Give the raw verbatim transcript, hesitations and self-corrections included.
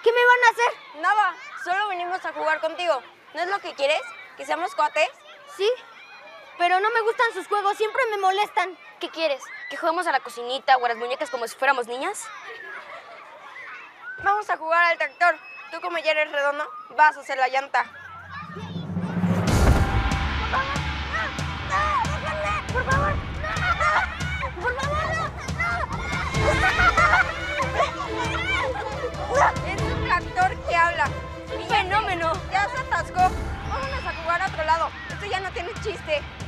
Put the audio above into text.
¿Qué me van a hacer? Nada, solo venimos a jugar contigo. ¿No es lo que quieres? ¿Que seamos cuates? Sí, pero no me gustan sus juegos, siempre me molestan. ¿Qué quieres? ¿Que juguemos a la cocinita o a las muñecas como si fuéramos niñas? Vamos a jugar al tractor. Tú, como ya eres redondo, vas a hacer la llanta. ¡Por favor! ¡No! ¡Por favor, no! Es un tractor que habla. ¡Fenómeno! Ya se atascó. Vámonos a jugar a otro lado. Esto ya no tiene chiste.